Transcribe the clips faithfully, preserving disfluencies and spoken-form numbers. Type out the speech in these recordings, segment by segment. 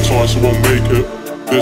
Ну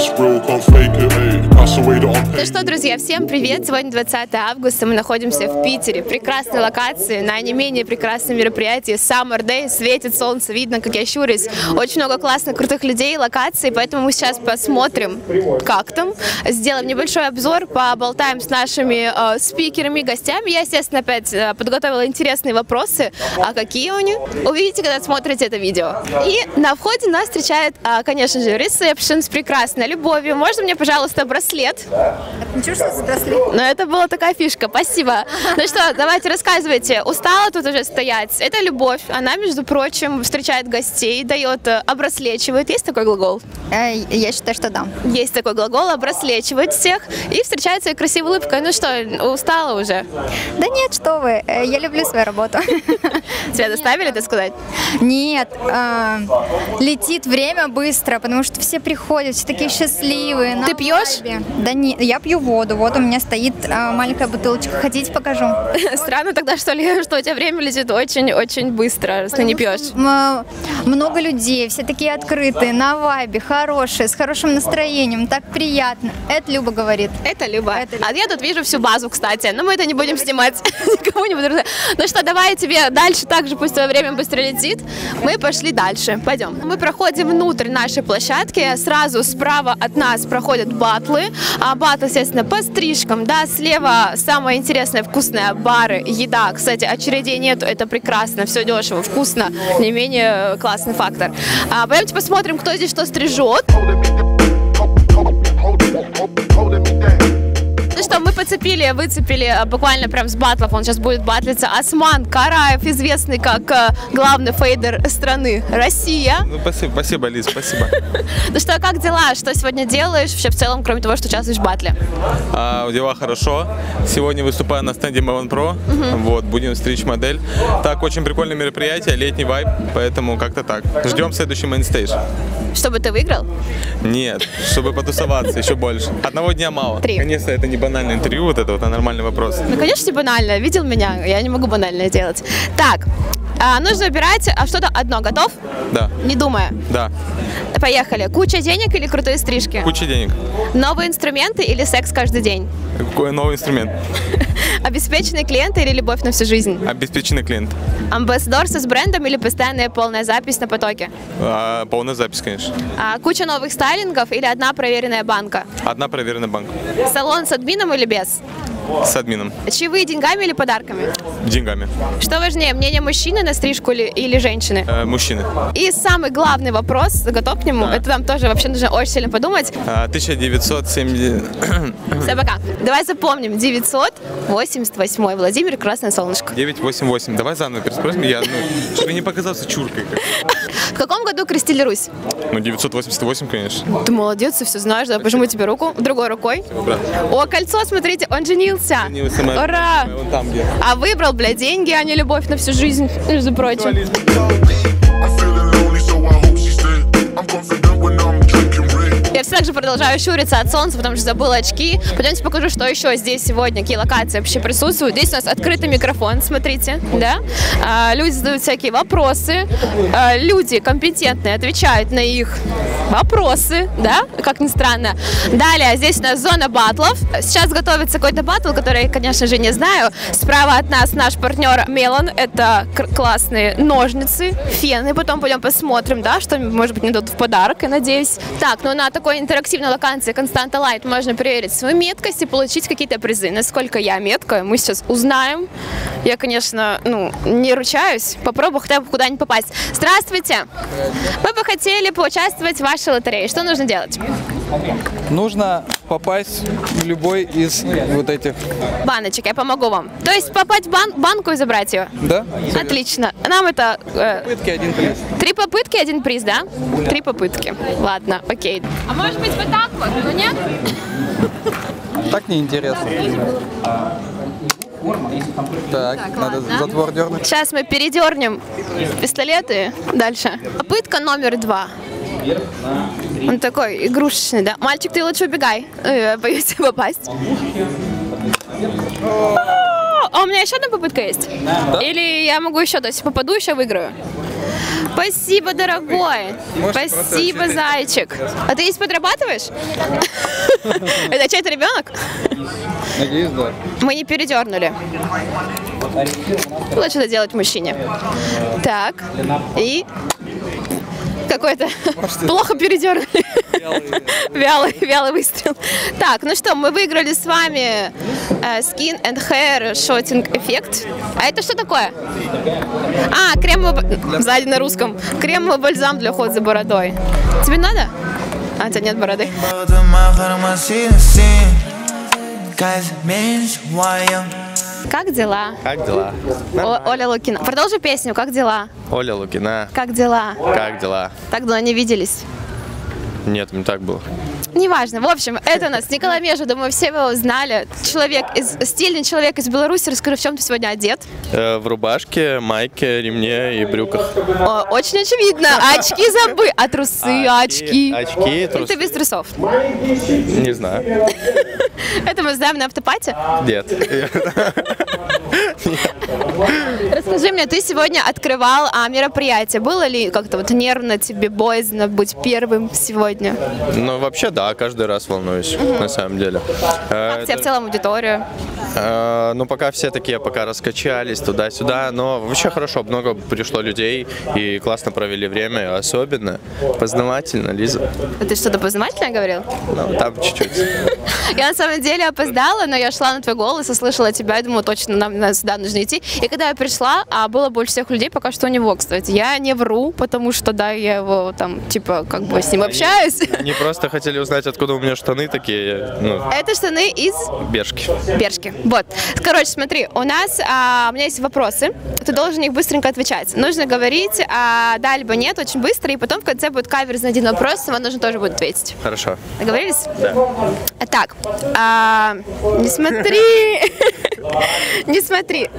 что, друзья, всем привет! Сегодня двадцатое августа, мы находимся в Питере, прекрасной локации, на не менее прекрасном мероприятии Summer Day, светит солнце, видно, как я щурюсь, очень много классных, крутых людей, локаций, поэтому мы сейчас посмотрим, как там, сделаем небольшой обзор, поболтаем с нашими э, спикерами, гостями. Я, естественно, опять э, подготовила интересные вопросы, а какие у них, увидите, когда смотрите это видео. И на входе нас встречает, э, конечно же, ресепшн с прекрасной любовью. Можно мне, пожалуйста, браслет? Ничего, что за браслет? Ну, это была такая фишка, спасибо. Ну что, давайте рассказывайте. Устала тут уже стоять? Это любовь. Она, между прочим, встречает гостей, дает, обраслечивает. Есть такой глагол? Я считаю, что да. Есть такой глагол, обраслечивает всех и встречает своей красивой улыбкой. Ну что, устала уже? Да нет, что вы, я люблю свою работу. Тебя заставили, так сказать? Нет, э, летит время быстро, потому что все приходят, все такие счастливые. Ты пьешь? Да нет, я пью воду. Вот у меня стоит э, маленькая бутылочка. Хотите, покажу? Странно тогда, что ли, что у тебя время летит очень-очень быстро, если не пьешь. Много людей, все такие открытые, на вайбе, хорошие, с хорошим настроением, так приятно. Это Люба говорит. Это Люба. Это Люба. А я тут вижу всю базу, кстати, но мы это не будем снимать. Никому не буду. Ну что, давай тебе дальше также, пусть твое время быстро летит. Мы пошли дальше. Пойдем. Мы проходим внутрь нашей площадки. Сразу справа от нас проходят батлы. А батл, естественно, по стрижкам. Да, слева самое интересное, вкусное, бары, еда. Кстати, очередей нету, это прекрасно, все дешево, вкусно, не менее классный фактор. А, пойдемте посмотрим, кто здесь что стрижет. Ну что, мы поцепили, выцепили буквально прям с батлов, он сейчас будет батлиться. Осман Караев, известный как э, главный фейдер страны Россия. Ну, спасибо, спасибо, Лиз, спасибо. Ну что, как дела? Что сегодня делаешь? Вообще в целом, кроме того, что участвуешь в батле? А, дела хорошо. Сегодня выступаю на стенде Melon Pro. Uh-huh. Вот, будем стричь модель. Так, очень прикольное мероприятие, летний вайб, поэтому как-то так. Ждем следующий мейнстейдж. Чтобы ты выиграл? Нет, чтобы потусоваться еще больше. Одного дня мало. Три. Конечно, это не банальное интервью, вот это вот, а нормальный вопрос. Ну, конечно, не банально. Видел меня? Я не могу банальное делать. Так, а, нужно выбирать а что-то одно. Готов? Да. Не думая. Да. Поехали. Куча денег или крутые стрижки? Куча денег. Новые инструменты или секс каждый день? Какой новый инструмент? Обеспеченные клиенты или любовь на всю жизнь? Обеспеченный клиент. Амбассадорство с брендом или постоянная полная запись на потоке? А, полная запись, конечно. А, куча новых стайлингов или одна проверенная банка? Одна проверенная банка. Салон с админом или без? С админом. Чаевые деньгами или подарками? Деньгами. Что важнее, мнение мужчины на стрижку или, или женщины? Э, мужчины. И самый главный вопрос, готов к нему, а. это нам тоже вообще нужно очень сильно подумать. А, тысяча девятьсот семьдесят... Все, пока. Давай запомним. девятьсот восемьдесят восемь. Владимир, Красное Солнышко. девятьсот восемьдесят восемь. Давай заново переспросим. Я, ну, чтобы не показался чуркой. В каком году крестили Русь? Ну, девятьсот восемьдесят восемь, конечно. Ты молодец, ты все знаешь. Давай пожму тебе руку другой рукой. Спасибо, О, кольцо, смотрите, он женился. Женился. Ура! Вон там, где. А выбрал, бля, деньги, а не любовь на всю жизнь, между прочим. Я все так же продолжаю щуриться от солнца, потому что забыла очки. Пойдемте покажу, что еще здесь сегодня, какие локации вообще присутствуют. Здесь у нас открытый микрофон, смотрите, да. А, люди задают всякие вопросы, а, люди компетентные отвечают на их вопросы, да, как ни странно. Далее, здесь у нас зона батлов. Сейчас готовится какой-то батл, который я, конечно же, не знаю. Справа от нас наш партнер Melon. Это классные ножницы, фены. Потом пойдем посмотрим, да, что, может быть, мне дадут в подарок, я надеюсь. Так, ну на такой интерактивной локации Константа Лайт можно проверить свою меткость и получить какие-то призы. Насколько я меткая, мы сейчас узнаем. Я, конечно, ну, не ручаюсь. Попробую хотя бы куда-нибудь попасть. Здравствуйте! Мы бы хотели поучаствовать в вашей лотерее. Что нужно делать? Нужно попасть в любой из вот этих баночек. Я помогу вам. То есть попасть в бан банку и забрать ее? Да. Отлично. Нам это... Э, попытки, один приз. Три попытки, один приз, да? да? Три попытки. Ладно, окей. А может быть вот так вот? Ну нет? Так неинтересно. Так, так, надо ладно. Затвор дернуть. Сейчас мы передернем пистолеты. Дальше. Попытка номер два. Он такой игрушечный, да? Мальчик, ты лучше убегай. Я боюсь попасть. А у меня еще одна попытка есть? Да. Или я могу еще, то есть попаду, еще выиграю? Спасибо, дорогой. Спасибо, зайчик. А ты здесь подрабатываешь? Это чей-то ребенок? Надеюсь, да. Мы не передернули. Лучше это делать мужчине. Так. И... Какой-то плохо передернули. Вялый, вялый выстрел. Так, ну что, мы выиграли с вами э, Skin and Hair Shooting эффект. А это что такое? А, кремовый... Сзади на русском. Кремовый бальзам для ухода за бородой. Тебе надо? А, у тебя нет бороды. Как дела? Как дела? О, Оля Лукина. Продолжи песню. Как дела? Оля Лукина. Как дела? Как дела? Так давно не виделись. Нет, не так было. Неважно. В общем, это у нас Николай Межа. Думаю, все его знали. Человек из стильный человек из Беларуси. Расскажи, в чем ты сегодня одет? Э, в рубашке, майке, ремне и брюках. О, очень очевидно. Очки забы. А трусы, очки. Очки, Или трусы. ты без трусов? Не знаю. Это мы знаем на автопате? Нет. Расскажи мне, ты сегодня открывал а, мероприятие. Было ли как-то вот нервно тебе, боязно быть первым сегодня? Ну, вообще, да, каждый раз волнуюсь, на самом деле. Как тебе в целом аудиторию? Э, ну, пока все такие, пока раскачались туда-сюда, но вообще хорошо, много пришло людей и классно провели время, особенно познавательно, Лиза. Ты что-то познавательное говорил? Ну, там чуть-чуть. Я на самом деле опоздала, но я шла на твой голос, услышала тебя и думала, точно нам, нам сюда нужно идти. И когда я пришла, а было больше всех людей, пока что у него, кстати. Я не вру, потому что, да, я его там, типа, как бы с ним общаюсь. Они просто хотели узнать, откуда у меня штаны такие, ну, Это штаны из Бершки. Бершки. Вот. Короче, смотри, у нас, а, у меня есть вопросы. Ты должен их быстренько отвечать. Нужно говорить а, да либо нет очень быстро, и потом в конце будет каверз на один вопрос, вам нужно тоже будет ответить. Хорошо. Договорились? Да. Так, а, не смотри, не смотри.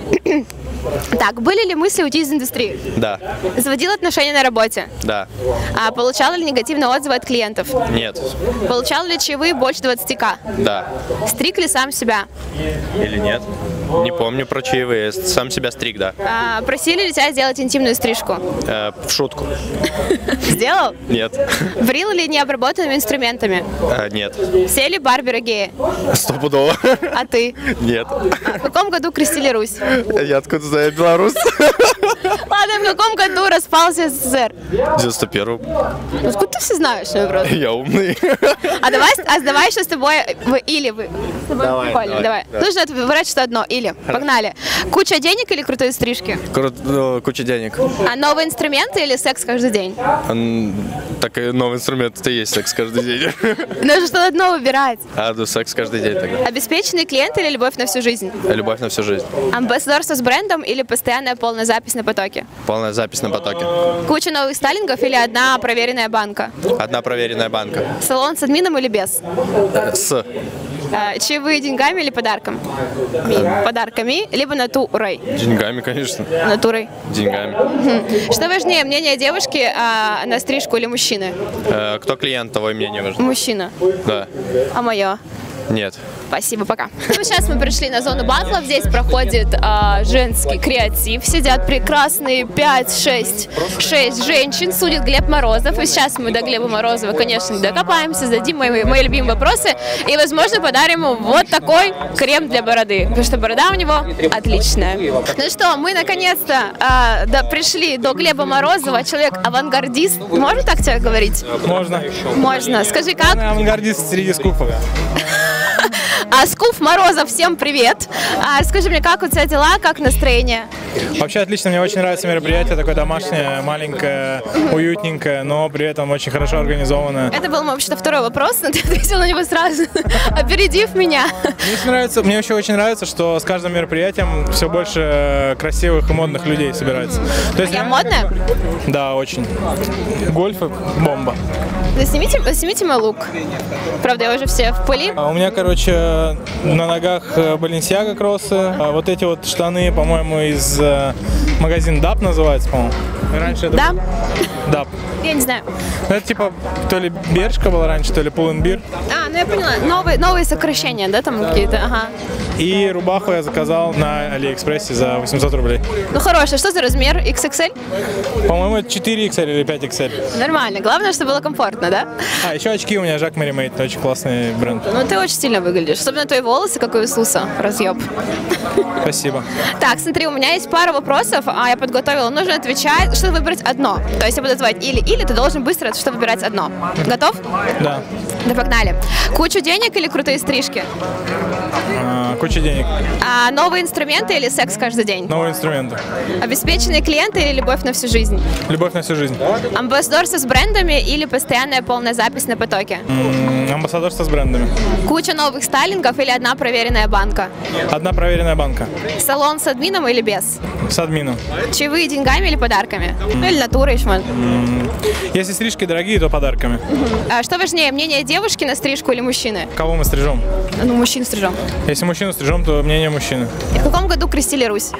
Так, были ли мысли уйти из индустрии? Да. Заводил отношения на работе? Да. А, получал ли негативные отзывы от клиентов? Нет. Получал ли чаевые больше двадцати тысяч? Да. Стриг ли сам себя? Или нет? Не помню про чаевые. Сам себя стриг, да. А, просили ли тебя сделать интимную стрижку? Э, в шутку. Сделал? Нет. Брил ли необработанными инструментами? Э, нет. Все ли барберы геи? Стопудово. А ты? Нет. В каком году крестили Русь? Я откуда знаю, белорус? Ладно, в каком году распался СССР? девяносто первом. Ну, откуда ты все знаешь, мой брат? Я умный. А давай, а давай еще с тобой вы или вы. С тобой Давай, прикольно, давай, давай. Нужно выбрать что одно. Или. Погнали. Куча денег или крутые стрижки? Кру- ну, Куча денег. А новые инструменты или секс каждый день? М, Так и новый инструмент, это и есть секс каждый день. Нужно что-то одно выбирать. А, ну секс каждый день тогда. Обеспеченный клиент или любовь на всю жизнь? Любовь на всю жизнь. Амбассадорство с брендом или постоянная полная запись на потоке? Полная запись на потоке. Куча новых сталингов или одна проверенная банка? Одна проверенная банка. Салон с админом или без? Э, С. А, чаевые деньгами или подарком? Ми. Подарками, либо натурой? Деньгами, конечно. Натурой. Деньгами. Что важнее, мнение девушки а, на стрижку или мужчины? Э, Кто клиент, того и мнение важно. Мужчина. Да. А мое? Нет. Спасибо, пока. Ну, сейчас мы пришли на зону батлов. Здесь проходит а, женский креатив. Сидят прекрасные пять-шесть женщин. Судит Глеб Морозов. И сейчас мы до Глеба Морозова, конечно, докопаемся, зададим мои, мои любимые вопросы. И, возможно, подарим ему вот такой крем для бороды. Потому что борода у него отличная. Ну что, мы наконец-то а, да, пришли до Глеба Морозова. Человек авангардист. Можно так тебе говорить? Можно. Можно. Скажи, как? Авангардист среди скупов. А Скуф Морозов, всем привет. А, расскажи мне, как у тебя дела, как настроение? Вообще отлично, мне очень нравится мероприятие, такое домашнее, маленькое, уютненькое, но при этом очень хорошо организованное. Это был мой вообще-то второй вопрос, но ты ответил на него сразу, опередив меня. Мне очень нравится, мне еще очень нравится, что с каждым мероприятием все больше красивых и модных людей собирается. То есть, Я реально- модная? Да, очень. Гольфы бомба. Заснимите, заснимите мой лук. Правда, я уже все в пыли. А у меня, короче, на ногах Balenciaga кроссы. А вот эти вот штаны, по-моему, из э, магазина даб называется, по-моему. Раньше это Да? был даб. Я не знаю. Это типа то ли Бершка была раньше, то ли Pull&Bear. А, ну я поняла. Новые, новые сокращения, да, там какие-то? Ага. И рубаху я заказал на Алиэкспрессе за восемьсот рублей. Ну хорошая, что за размер? икс икс эль? По-моему, это четыре икс эль или пять икс эль. Нормально, главное, чтобы было комфортно, да? А, еще очки у меня Жак Мэри Мэйд, очень классный бренд. Ну ты очень стильно выглядишь, особенно твои волосы, как у Иисуса, разъеб. Спасибо. Так, смотри, у меня есть пара вопросов, а я подготовила. Нужно отвечать, что выбрать одно. То есть я буду называть или-или, ты должен быстро что выбирать одно. Готов? Да. Да погнали. Кучу денег или крутые стрижки? А, куча денег. А, новые инструменты или секс каждый день? Новые инструменты. Обеспеченные клиенты или любовь на всю жизнь? Любовь на всю жизнь. Амбассадорство с брендами или постоянная полная запись на потоке? М-м, амбассадорство с брендами. Куча новых стайлингов или одна проверенная банка? Одна проверенная банка. Салон с админом или без? С админом. Чаевые деньгами или подарками? Ну или натурой еще. М-м, если стрижки дорогие, то подарками. А что важнее, мнение девушки на стрижку или мужчины? Кого мы стрижем? Ну, мужчин стрижем. Если мужчину стрижем, то мнение мужчины. В каком году крестили Русь?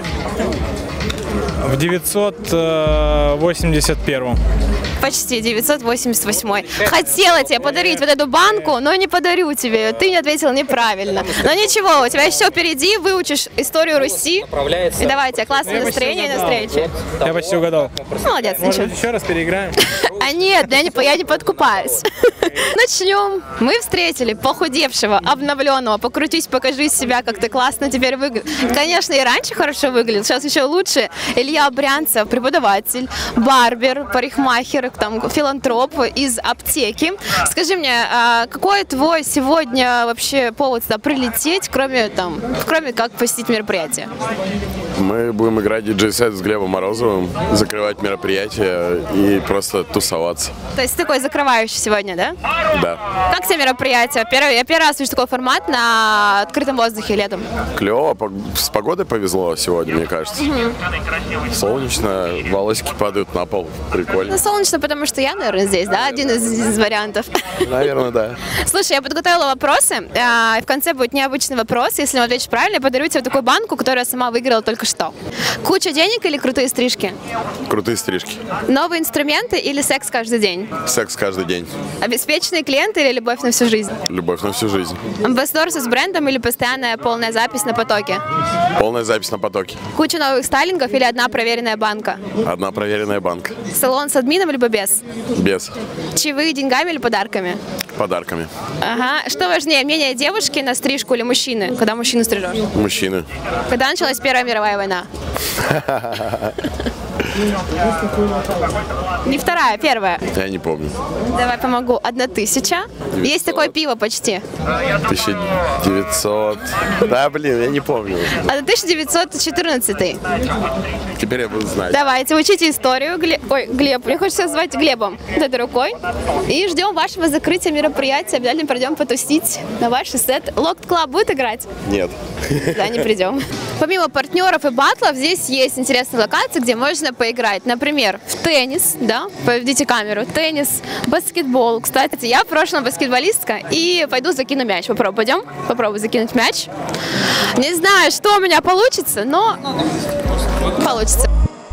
В девятьсот восемьдесят первом. Почти, девятьсот восемьдесят восьмой. Хотела тебе подарить вот эту банку, но не подарю тебе ее. Ты не ответил неправильно. Но ничего, у тебя еще впереди, выучишь историю Руси. И давай, тебе классное настроение и на встрече. Я почти угадал. Молодец, Может ничего. быть, еще раз переиграем? А нет, я не, я не подкупаюсь. Начнем. Мы встретили похудевшего, обновленного. Покрутись, покажи себя, как ты классно теперь выглядишь. Конечно, и раньше хорошо выглядел, сейчас еще лучше. Илья Брянцев, преподаватель, барбер, парикмахер, там, филантроп из аптеки. Скажи мне, а какой твой сегодня вообще повод сюда прилететь, кроме, там, кроме как посетить мероприятие? Мы будем играть диджей-сет с Глебом Морозовым, закрывать мероприятие и просто тусоваться. То есть такой закрывающий сегодня, да? Да. Как тебе мероприятие? Первый, я первый раз вижу такой формат на открытом воздухе летом. Клево, с погодой повезло сегодня, мне кажется. Угу. Солнечно, волосики падают на пол, прикольно. Ну, солнечно, потому что я, наверное, здесь, да? Один из, из вариантов. Наверное, да. Слушай, я подготовила вопросы, а, и в конце будет необычный вопрос. Если ответишь правильно, я подарю тебе такую банку, которую я сама выиграла только что. Куча денег или крутые стрижки? Крутые стрижки. Новые инструменты или секс каждый день? Секс каждый день. Обеспеченные клиенты или любовь на всю жизнь? Любовь на всю жизнь. Амбассадорство с брендом или постоянная полная запись на потоке? Полная запись на потоке. Куча новых стайлингов или одна проверенная банка? Одна проверенная банка. Салон с админом либо без? Без. Чаевые деньгами или подарками? Подарками. Ага. Что важнее, мнение девушки на стрижку или мужчины, когда мужчину стрижешь? Мужчины. Когда началась Первая мировая война? Не вторая, а первая. Я не помню. Давай помогу. Одна тысяча. Есть такое пиво почти. тысяча девятьсот. Да, блин, я не помню. А тысяча девятьсот четырнадцатый. Теперь я буду знать. Давайте, учите историю. Глеб... Ой, Глеб, мне хочется звать Глебом. Вот этой рукой. И ждем вашего закрытия мероприятия. Обязательно придем потусить на ваш сет. Locked Club будет играть? Нет. Да, не придем. Помимо партнеров и батлов, здесь есть интересные локации, где можно поиграть. Например, в теннис, да, поведите камеру, теннис, баскетбол. Кстати, я в прошлом баскетболистка и пойду закину мяч. Попробуем, пойдем? Попробую закинуть мяч. Не знаю, что у меня получится, но получится.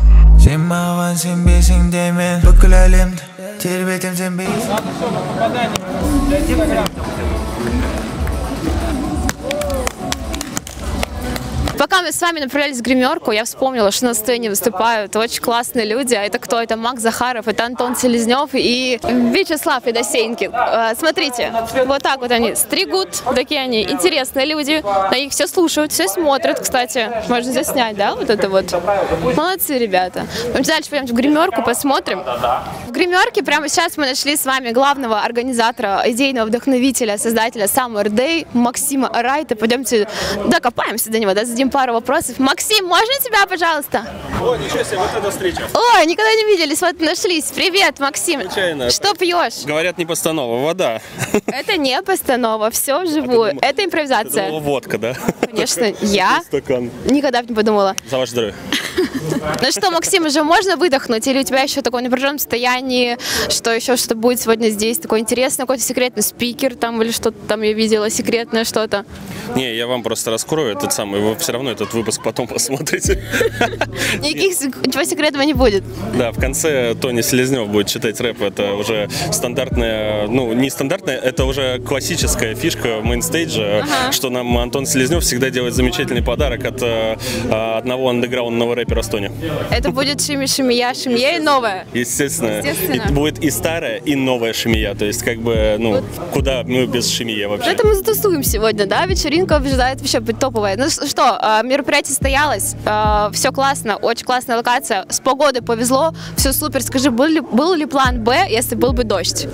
Пока мы с вами направлялись в гримерку, я вспомнила, что на сцене выступают очень классные люди. А это кто? Это Макс Захаров, это Антон Селезнев и Вячеслав Федосеенкин. Смотрите, вот так вот они стригут, такие они интересные люди. На них все слушают, все смотрят, кстати. Можно здесь снять, да, вот это вот. Молодцы, ребята. Дальше пойдемте в гримерку, посмотрим. В гримерке прямо сейчас мы нашли с вами главного организатора, идейного вдохновителя, создателя Summer Day Максима Райта. Пойдемте докопаемся до него, да, зададим пару вопросов. Максим, можно тебя, пожалуйста? О, ничего себе, вот это встреча. Ой, никогда не виделись, вот нашлись. Привет, Максим. Случайно. Что пьешь? Говорят, не постанова, вода. Это не постанова, все вживую. думал- Это импровизация. Думала, водка, да? Конечно, я Стакан. никогда бы не подумала. За ваше здоровье. Ну что, Максим, уже можно выдохнуть? Или у тебя еще такое напряженное состояние, что еще что-то будет сегодня здесь такое интересное, какой-то секретный спикер там или что-то там я видела, секретное что-то? Не, я вам просто раскрою этот самый, вы все равно этот выпуск потом посмотрите. Никаких, ничего секретного не будет. Да, в конце Тони Селезнев будет читать рэп, это уже стандартная, ну не стандартная, это уже классическая фишка мейнстейджа, ага. что нам Антон Селезнев всегда делает замечательный подарок от э, одного андеграундного рэпера с Тони. Это будет Шими Шимия, Шимия и новая. Естественно. Естественно. И будет и старая, и новая Шимия, то есть как бы, ну, вот. Куда мы без Шимия вообще. Это мы затусуем сегодня, да, вечеринка ожидает вообще быть топовая. Ну что, мероприятие состоялось, все классно, очень классная локация, с погодой повезло, все супер. Скажи, был ли, был ли план Б, если был бы дождь?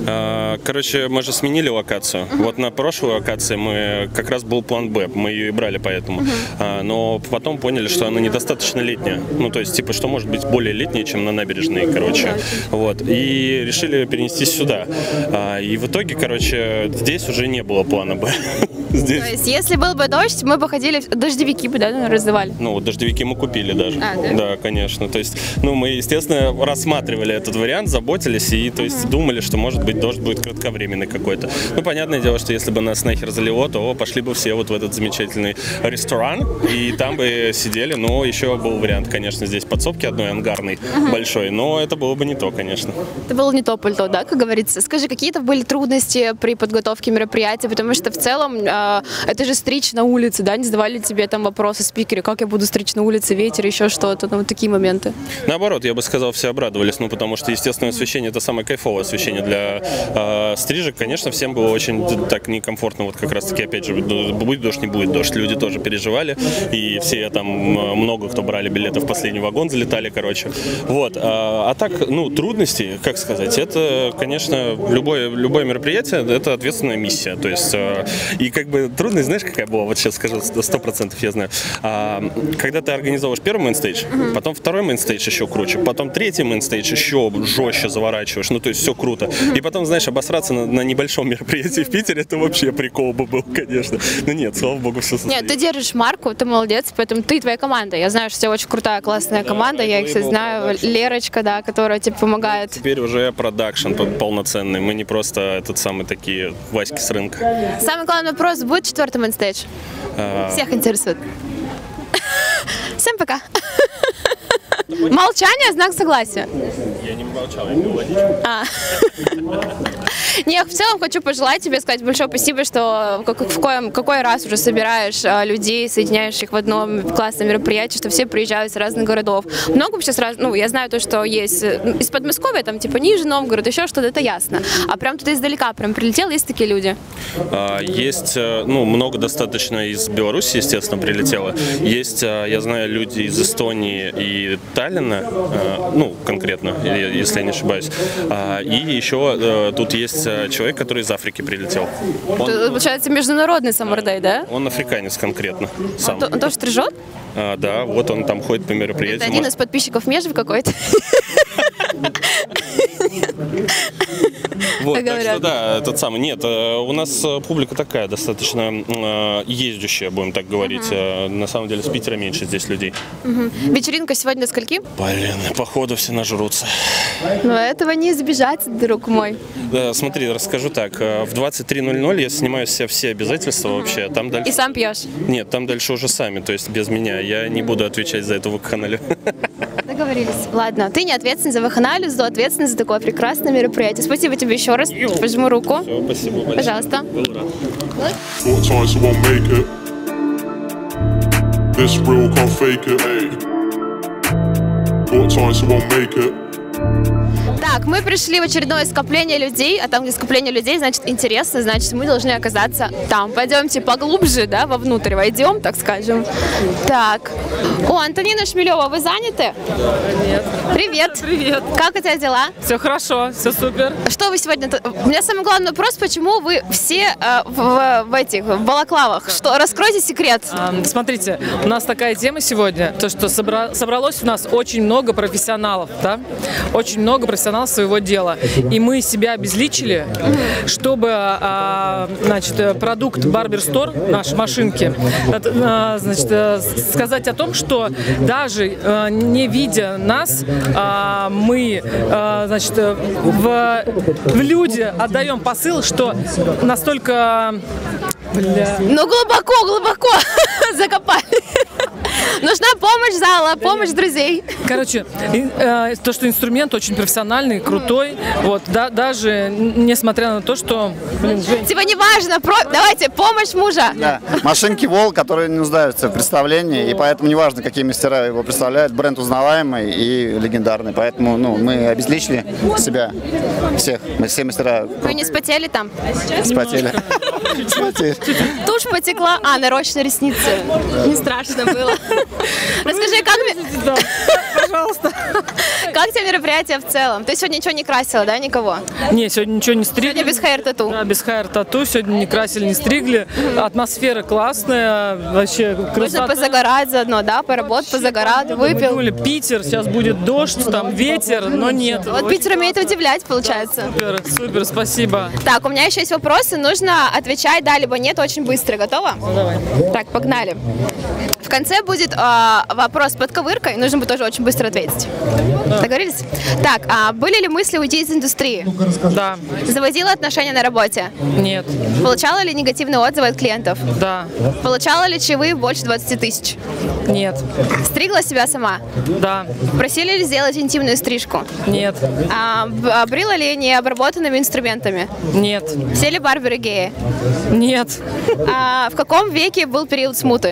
Короче, мы же сменили локацию. Uh-huh. Вот на прошлой локации мы как раз был план Б, мы ее и брали поэтому. Uh-huh. Но потом поняли, что она недостаточно летняя. Ну, то есть, типа, что может быть более летнее, чем на набережной, короче. Uh-huh. Вот. И решили перенестись сюда. И в итоге, короче, здесь уже не было плана Б. Здесь. То есть, если был бы дождь, мы бы ходили, дождевики бы, да, раздавали? Ну, вот дождевики мы купили даже. А, да? Да, конечно. То есть, ну, мы, естественно, рассматривали этот вариант, заботились и, то есть, uh-huh. думали, что, может быть, дождь будет кратковременный какой-то. Ну, понятное дело, что если бы нас нахер залило, то пошли бы все вот в этот замечательный ресторан, и там бы сидели. Но еще был вариант, конечно, здесь подсобки одной ангарной, uh-huh. большой, но это было бы не то, конечно. Это было не то пальто, да, как говорится. Скажи, какие-то были трудности при подготовке мероприятия, потому что в целом э, это же стричь на улице, да, не задавали тебе там вопросы спикеры, как я буду стричь на улице, ветер, еще что-то, ну, вот такие моменты. Наоборот, я бы сказал, все обрадовались, ну, потому что естественное освещение — это самое кайфовое освещение для э, стрижек. Конечно, всем было очень так некомфортно, вот как раз-таки, опять же, будет дождь, не будет дождь, люди тоже переживали, и все там, много кто брали билеты в последний вагон, залетали, короче. Вот, а, а так, ну, трудности, как сказать, это, конечно, любое, любое мероприятие, это ответственная миссия, то есть, э, и как бы трудность, знаешь, какая была, вот сейчас скажу, сто процентов я знаю, а, когда ты организовываешь первый мейнстейдж, uh-huh. потом второй мейнстейдж еще круче, потом третий мейнстейдж еще жестче заворачиваешь, ну, то есть все круто, uh-huh. и потом, знаешь, обосраться на, на небольшом мероприятии в Питере, это вообще прикол бы был, конечно, но нет, слава богу, все состоится. Нет, ты держишь марку, ты молодец, поэтому ты и твоя команда, я знаю, что у тебя очень крутая, классная да, команда, я их все знаю, продакшн. Лерочка, да, которая тебе помогает. Теперь уже продакшн полноценный, мы не просто этот самый такие Васьки с рынка. Самый главный вопрос, будет четвертый мейнстейдж? А... Всех интересует. Всем пока. Молчание — знак согласия. Я не молчал, я пил водичку. А. Не, в целом хочу пожелать тебе, сказать большое спасибо, что в коем, какой раз уже собираешь а, людей, соединяешь их в одном классном мероприятии, что все приезжают с разных городов. Много вообще сразу, ну, я знаю то, что есть из Подмосковья, там, типа, Нижний Новгород, еще что-то, это ясно. А прям туда издалека, прям прилетел, есть такие люди? А, есть, ну, много достаточно из Беларуси, естественно, прилетело. Есть, я знаю, люди из Эстонии и Таллина, ну, конкретно, если я не ошибаюсь. И еще тут есть человек, который из Африки прилетел. Он, это, получается, международный самурдай, да? Он африканец конкретно. Сам. Он, он тоже стрижет? А, да, вот он там ходит по мероприятиям. Это один из подписчиков Межев какой-то? Вот, так что да, тот самый. Нет, у нас публика такая достаточно э, ездящая, будем так говорить. Uh-huh. На самом деле с Питера меньше здесь людей. Uh-huh. Вечеринка сегодня до скольки? Блин, походу все нажрутся. Но этого не избежать, друг мой. Да, смотри, расскажу так. В двадцать три ноль ноль я снимаю с себя все обязательства uh-huh. вообще. Там дальше... И сам пьешь? Нет, там дальше уже сами, то есть без меня. Я не буду отвечать за эту вакханалию. Договорились. Ладно, ты не ответственен за вакханалию, зато ответственен за такое прекрасное мероприятие. Спасибо тебе еще раз. Пожму руку. Все, спасибо большое. Пожалуйста. Так, мы пришли в очередное скопление людей, а там, где скопление людей, значит, интересно, значит, мы должны оказаться там. Пойдемте поглубже, да, вовнутрь войдем, так скажем. Так. О, Антонина Шмелева, вы заняты? Нет. Привет. Привет. Как у тебя дела? Все хорошо, все супер. Что вы сегодня... У меня самый главный вопрос, почему вы все э, в, в этих в балаклавах? Что, раскройте секрет. А, смотрите, у нас такая тема сегодня, то, что собра... собралось у нас очень много профессионалов, да? Очень много профессионалов. профессионал своего дела. И мы себя обезличили, чтобы, а, значит, продукт Barber Store, наши машинки, а, значит, сказать о том, что даже а, не видя нас, а, мы, а, значит, в, в люди отдаем посыл, что настолько... Бля. Ну, глубоко, глубоко закопали. Нужна помощь зала, помощь друзей. Короче, э, то, что инструмент очень профессиональный, крутой, вот, да, даже несмотря на то, что... Блин, Жень... Типа неважно, про... давайте, помощь мужа. Да, машинки Вол, которые не нуждаются в представлении, и поэтому неважно, какие мастера его представляют, бренд узнаваемый и легендарный, поэтому ну, мы обезличили себя всех, мы все мастера. Вы не спотели там? Спотели. Тушь потекла, а, нарочно ресницы. Не страшно было. Расскажи, как... Пожалуйста. Как тебе мероприятие в целом? Ты сегодня ничего не красила, да, никого? Не, сегодня ничего не стригли. Сегодня без хайр-тату. Да, без хайр-тату. Сегодня не красили, не стригли. Атмосфера классная, вообще красота. Можно позагорать заодно, да, поработать, позагорать, выпил. Мы думали, Питер, сейчас будет дождь, там ветер, но нет. Вот Питер умеет удивлять, получается. Супер, супер, спасибо. Так, у меня еще есть вопросы, нужно отвечать да, либо нет, очень быстро. Готово? Ну, давай. Так, погнали. В конце будет э, вопрос с подковыркой, нужно будет тоже очень быстро ответить. Да. Договорились? Так, а были ли мысли уйти из индустрии? Да. Заводила отношения на работе? Нет. Получала ли негативные отзывы от клиентов? Да. Получала ли чаевые больше двадцати тысяч? Нет. Стригла себя сама? Да. Просили ли сделать интимную стрижку? Нет. А, брила ли необработанными инструментами? Нет. Все ли барберы геи? Нет. А, в каком веке был период смуты?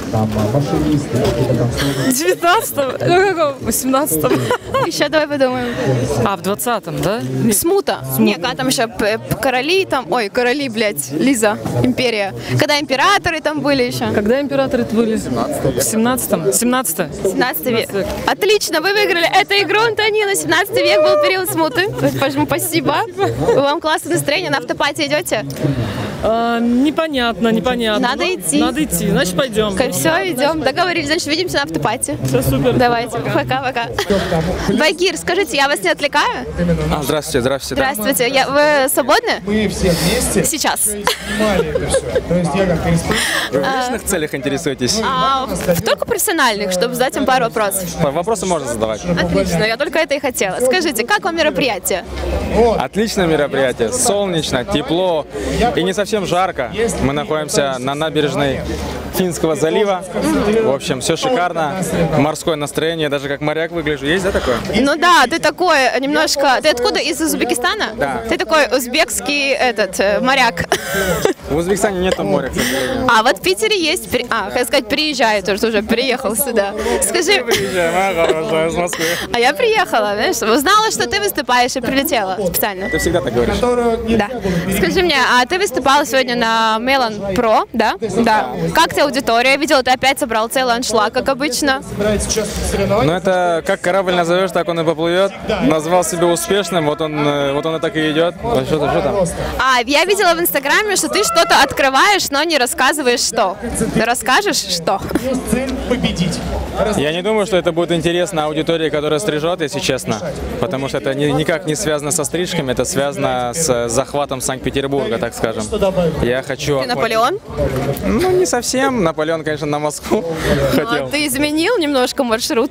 девятнадцатом? Ну каком? восемнадцатом? Еще давай подумаем. А, в двадцатом, да? Смута. Не, когда там еще короли там, ой, короли, блядь, Лиза, империя. Когда императоры там были еще. Когда императоры были? В семнадцатом. семнадцатом. семнадцатый век. Отлично, вы выиграли эту игру, Антонина. семнадцатый век был период смуты. Спасибо. Вам классное настроение. На автопати идете? А, непонятно, непонятно. Надо идти. Надо идти, значит пойдем. Все, идем. Договорились, значит, увидимся на автопати. Все супер. Давайте, пока-пока. Багир, скажите, я вас не отвлекаю? А, здравствуйте, здравствуйте. Здравствуйте. Я, вы свободны? Мы все вместе. Сейчас. Снимали это все. То есть я как Вы в личных целях интересуетесь? А, только профессиональных, чтобы задать им пару вопросов. Вопросы можно задавать. Отлично, я только это и хотела. Скажите, как вам мероприятие? Отличное мероприятие, солнечно, тепло и не совсем жарко. Мы находимся на набережной Финского залива. В общем, все шикарно, морское настроение, даже как моряк выгляжу. Есть, да, такое? Ну да, ты такой немножко... Ты откуда? Из Узбекистана? Да. Ты такой узбекский этот э, моряк. В Узбекистане нет моря, к сожалению. А вот в Питере есть... при- А, хотел сказать, приезжаю, тоже уже приехал сюда. Скажи... Приезжаем, а, хорошая, из Москвы. А я приехала, знаешь, узнала, что ты выступаешь и прилетела специально. Ты всегда так говоришь. Да. Скажи мне, а ты выступала сегодня на Melon Pro, да? Да. Как тебе аудитория? Я видела, ты опять собрал целый аншлаг, как обычно. Ну это как корабль назовешь, так он и поплывет. Назвал себя успешным, вот он, э, вот он и так и идет. А что, что там? А, я видела в Инстаграме, что ты что-то открываешь, но не рассказываешь, что. Ты расскажешь, что? цель победить. Я не думаю, что это будет интересно аудитории, которая стрижет, если честно. Потому что это ни- никак не связано со стрижками, это связано с захватом Санкт-Петербурга, так скажем. Я хочу... Ты Наполеон? Ну, не совсем. Наполеон, конечно, на Москву Ну, хотел. ты изменил немножко маршрут.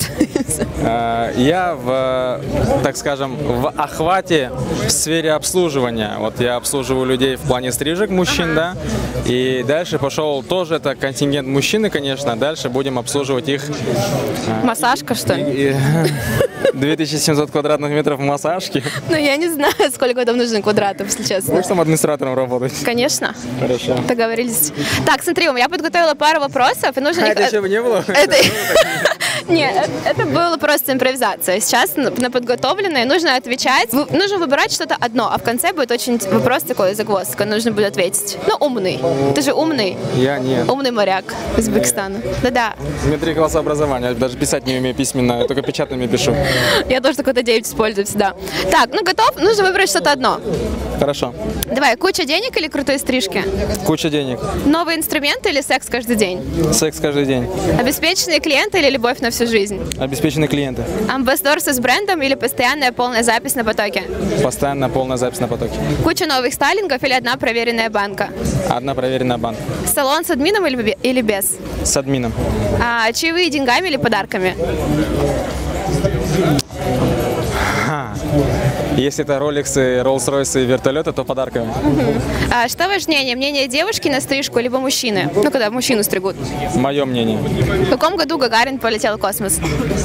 Э, Я в, так скажем, в охвате в сфере обслуживания. Вот я обслуживаю людей в плане стрижек, мужчин, да. И дальше пошел тоже, это контингент мужчины, конечно. Дальше будем обслуживать их. Массажка, что ли? И две тысячи семьсот квадратных метров массажки. Ну, я не знаю, сколько там нужно квадратов, если честно. Будешь там администратором работать? Конечно. Хорошо. Договорились. Так, смотри, я подготовила пару вопросов, и нужно... А их- это еще бы не было? Это... Нет, это было просто импровизация. Сейчас на на подготовленные нужно отвечать. Вы- Нужно выбирать что-то одно, а в конце будет очень вопрос такой, загвоздка, нужно будет ответить. Ну, умный. Ты же умный. Я нет. Умный моряк из Узбекистана. Да-да. У меня три класса образования, даже писать не умею письменно, я только печатными пишу. Я тоже такой девять использую всегда. Так, ну готов? Нужно выбрать что-то одно. Хорошо. Давай, куча денег или крутые стрижки? Куча денег. Новые инструменты или секс каждый день? Секс каждый день. Обеспеченные клиенты или любовь на всю всю жизнь? Обеспеченные клиенты. Амбассадорство с брендом или постоянная полная запись на потоке? Постоянно полная запись на потоке. Куча новых стайлингов или одна проверенная банка? Одна проверенная банка. Салон с админом или бе- или без? С админом. А, чаевые деньгами или подарками? Ха. Если это Rolex, Rolls-Royce и вертолеты, то подарками. А, что важнее, мнение девушки на стрижку либо мужчины? Ну, когда мужчину стригут. Мое мнение. В каком году Гагарин полетел в космос?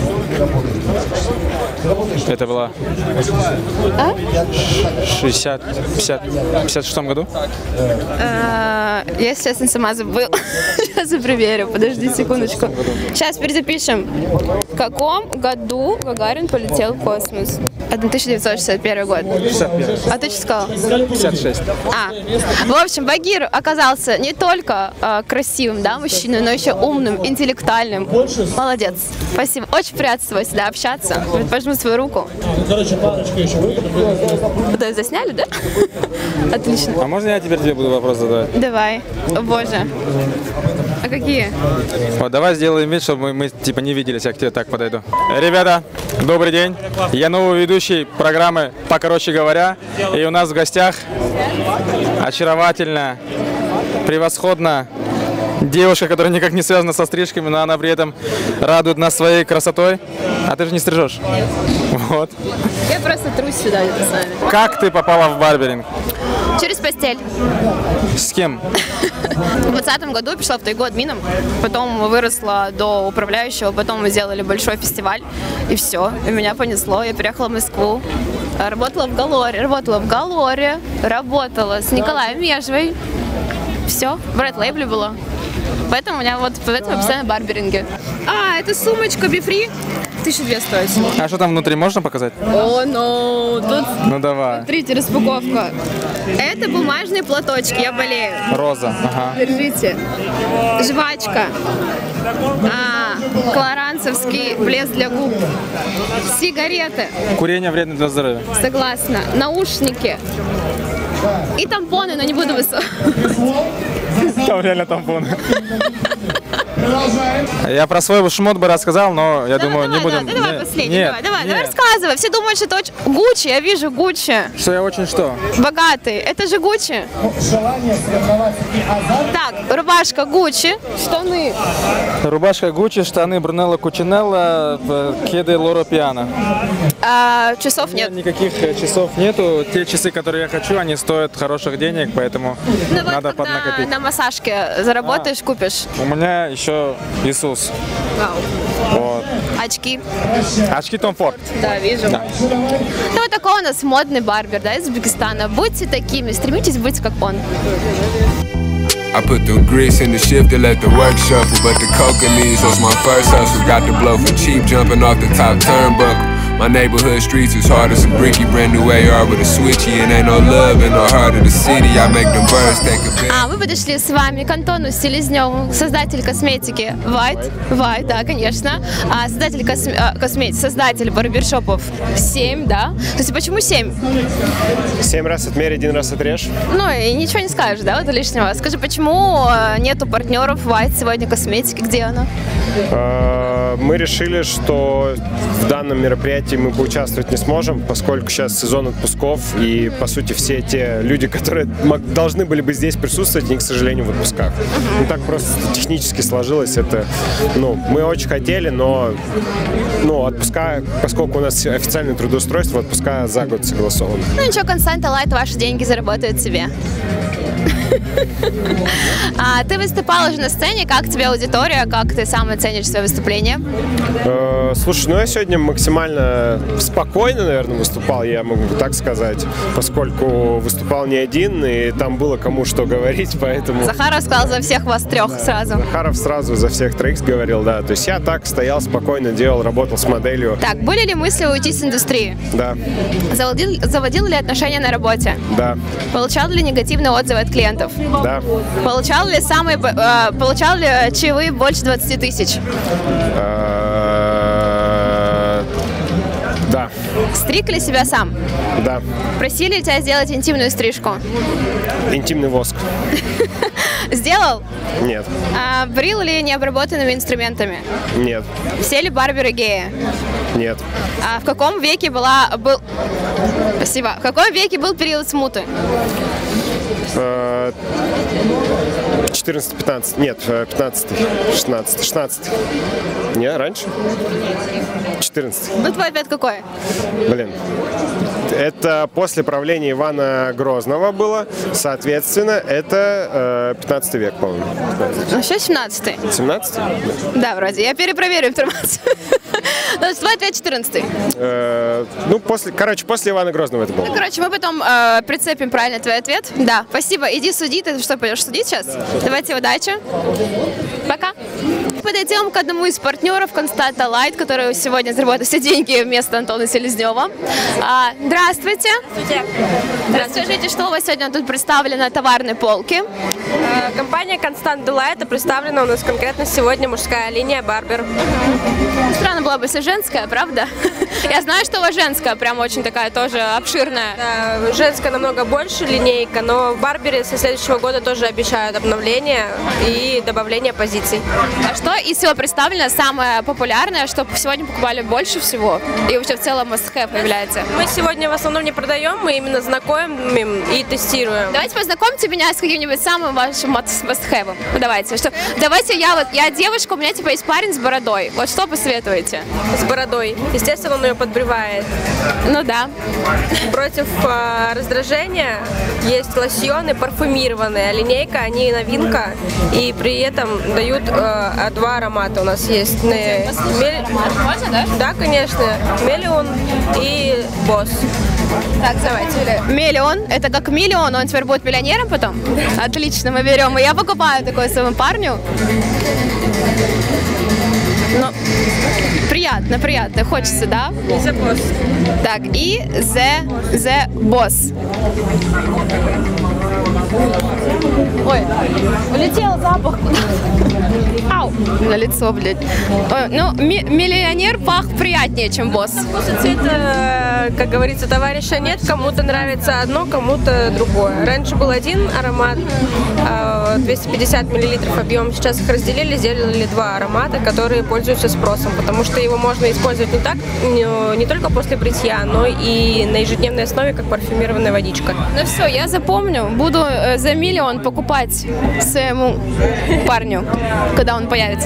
Это было А? шестьдесят, пятьдесят, пятьдесят шестом году? А, я, честно, сама забыла. Сейчас я проверю. Подожди секундочку. Сейчас перезапишем. В каком году Гагарин полетел в космос? тысяча девятьсот шестьдесят первый год. шестьдесят первый. А ты что сказала? пятьдесят шесть. А, в общем, Багир оказался не только э, красивым, да, мужчиной, но еще умным, интеллектуальным. Молодец. Спасибо. Очень приятно с тобой всегда общаться. Пожму свою руку. Короче, парочка еще выпадет. Да, засняли, да? Отлично. А можно я теперь тебе буду вопрос задавать? Давай. О, боже. А какие? Вот давай сделаем вид, чтобы мы, мы типа не виделись, я к тебе так подойду. Ребята, добрый день. Я новый ведущий программы «Покороче говоря». И у нас в гостях очаровательная, превосходная девушка, которая никак не связана со стрижками, но она при этом радует нас своей красотой. А ты же не стрижешь? Вот. Я просто трусь сюда где-то с вами. Как ты попала в барберинг? Через постель. С кем? В двадцатом году пришла в тайгу админом, потом выросла до управляющего, потом мы сделали большой фестиваль, и все, и меня понесло. Я переехала в Москву, работала в Галоре, работала в Галоре, работала с Николаем Межевой. Все, в Red Label было. Поэтому у меня вот, поэтому я постоянно в барберинге. А, это сумочка Бифри. Тысяча две стоит. А что там внутри, можно показать? О, ну, тут, Ну давай. смотрите, распаковка. Это бумажные платочки, я болею. Роза. Ага. Держите. Жвачка. А, клоранцевский блеск для губ. Сигареты. Курение вредно для здоровья. Согласна. Наушники. И тампоны, но не буду высовывать. Там реально тампоны. Я про свой шмот бы рассказал, но я Давай, думаю, давай, не будем. давай, давай Нет, последний, нет, давай, давай, нет. давай рассказывай. Все думают, что это очень... Гуччи, я вижу Гуччи. Что я очень что? Богатый. Это же Гуччи. Желание соревноваться и азарт. Так, рубашка Гуччи, штаны. Рубашка Гуччи, штаны Брунелло Кучинелло, кеды Лоро Пиано. А, часов нет. Никаких часов нету. Те часы, которые я хочу, они стоят хороших денег, поэтому Ну вот надо когда поднакопить. на массажке заработаешь, купишь. У меня еще Иисус. Вау. Вот. Очки. Очки Том Форд. Да, вижу. Да. Ну вот такой у нас модный барбер, да, из Узбекистана. Будьте такими, стремитесь быть как он. I put the grits in the shift to let the work shuffle, but the coca leaves was my first hustle. Got the blow for cheap, jumping off the top turnbuckle. My neighborhood streets is hard as a bricky, brand new A R with a switchy, and ain't no love in the heart of the city. I make them birds take a bit. А мы подошли с вами к Антону Селезневу, создатель косметики White, White, да, конечно, а, создатель косме... а, косметики, создатель барбершопов семь, да. Кстати, почему семь? Семь раз отмерь, один раз отрежь. Ну и ничего не скажешь, да, вот лишнего. Скажи, почему а, нету партнеров White сегодня косметики, где она? Мы решили, что в данном мероприятии мы поучаствовать не сможем, поскольку сейчас сезон отпусков, и, по сути, все те люди, которые должны были бы здесь присутствовать, они, к сожалению, в отпусках. Ну, так просто технически сложилось. Это, ну, мы очень хотели, но, ну, отпуска, поскольку у нас официальное трудоустройство, отпуска за год согласованы. Ну ничего, Константа Лайт ваши деньги заработает себе. А ты выступала уже на сцене, как тебе аудитория, как ты сам оценишь свое выступление? Э, слушай, ну я сегодня максимально спокойно, наверное, выступал, я могу так сказать, поскольку выступал не один, и там было кому что говорить, поэтому... Захаров сказал за всех вас трех сразу. Захаров сразу за всех троих говорил, да, то есть я так стоял спокойно, делал, работал с моделью. Так, были ли мысли уйти с индустрии? Да. Заводил, заводил ли отношения на работе? Да. Получал ли негативные отзывы от клиентов? Да. Получал ли самые, э, получал ли чаевые больше двадцати тысяч? Да. Стриг ли себя сам? Да. Просили тебя сделать интимную стрижку? Интимный воск. Сделал? Нет. А, брил ли необработанными инструментами? Нет. Все ли барберы геи? Нет. А в каком веке была был? Спасибо. В каком веке был период смуты? четырнадцатый пятнадцатый. Нет, пятнадцатый, шестнадцатый, шестнадцатый. Не, раньше? четырнадцатый. Ну, твой ответ какой? Блин. Это после правления Ивана Грозного было. Соответственно, это э, пятнадцатый век, по-моему. Ну, сейчас семнадцатый. семнадцатый? Да, вроде. Я перепроверю информацию. Значит, твой ответ четырнадцатый. Э, ну, после, короче, после Ивана Грозного это было. Ну, короче, мы потом э, прицепим правильно твой ответ. Да, спасибо. Иди суди. Ты что, пойдешь судить сейчас? Давайте, удачи. Пока. Подойдем к одному из партнеров Константа Лайт, который сегодня заработает все деньги вместо Антона Селезнева. А, здравствуйте. Здравствуйте. Расскажите, что у вас сегодня тут представлено на товарной полке? Компания Констант Лайт представлена у нас конкретно сегодня мужская линия Барбер. Странно было бы, если женская, правда? Я знаю, что у вас женская, прям очень такая тоже обширная. Да, женская намного больше линейка, но в Барбере со следующего года тоже обещают обновление и добавление позиций. А что из всего представлено самое популярное, что сегодня покупали больше всего? И вообще в целом must-have является? Мы сегодня в основном не продаем, мы именно знакомим и тестируем. Давайте познакомьте меня с каким-нибудь самым вашим must-have. Давайте. Что? Давайте я вот, я девушка, у меня типа есть парень с бородой. Вот что посоветуете? С бородой. Естественно, он ее подбривает. Ну да. Против э, раздражения есть лосьоны парфюмированные. Линейка, они новинка. И при этом дают э, два аромата. У нас есть. Мель... Можно, да? Да, конечно. Миллион и Босс. Так, давайте. Миллион. Это как миллион, он теперь будет миллионером потом? Отлично, мы берем. И я покупаю такой своему парню. Ну, приятно, приятно. Хочется, да? И The Boss. Так, и The, the Boss. Ой, улетел запах. Ау, на лицо, блядь. Ой, ну, ми- миллионер пах приятнее, чем босс. Вкуса цвета, как говорится, товарища нет. Кому-то нравится одно, кому-то другое. Раньше был один аромат, двести пятьдесят миллилитров объем. Сейчас их разделили, сделали два аромата, которые пользуются спросом, потому что его можно использовать не так, не, не только после бритья, но и на ежедневной основе, как парфюмированная водичка. Ну все, я запомню. Буду э, за миллион покупать своему парню, когда он появится.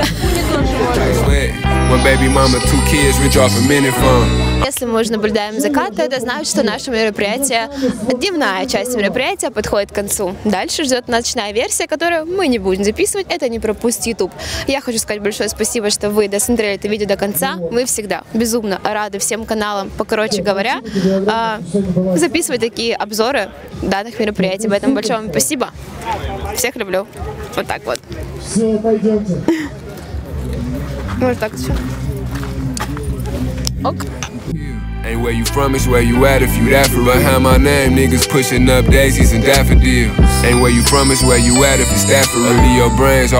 Если мы уже наблюдаем закат, то это значит, что наше мероприятие, дневная часть мероприятия подходит к концу. Дальше ждет ночная версия, которую мы не будем записывать, это не пропустит YouTube. Я хочу сказать большое спасибо, что вы досмотрели это видео до конца. Мы всегда безумно рады всем каналам, покороче говоря, записывать такие обзоры данных мероприятий. Поэтому большое вам спасибо. Всех люблю. Вот так вот. Все, пойдемте. Может так еще. Ок. Ain't where you from, it's where you at if you that for behind my name, niggas pushing up daisies and daffodils. Ain't where you from, it's where you at if it's that for real. Your brains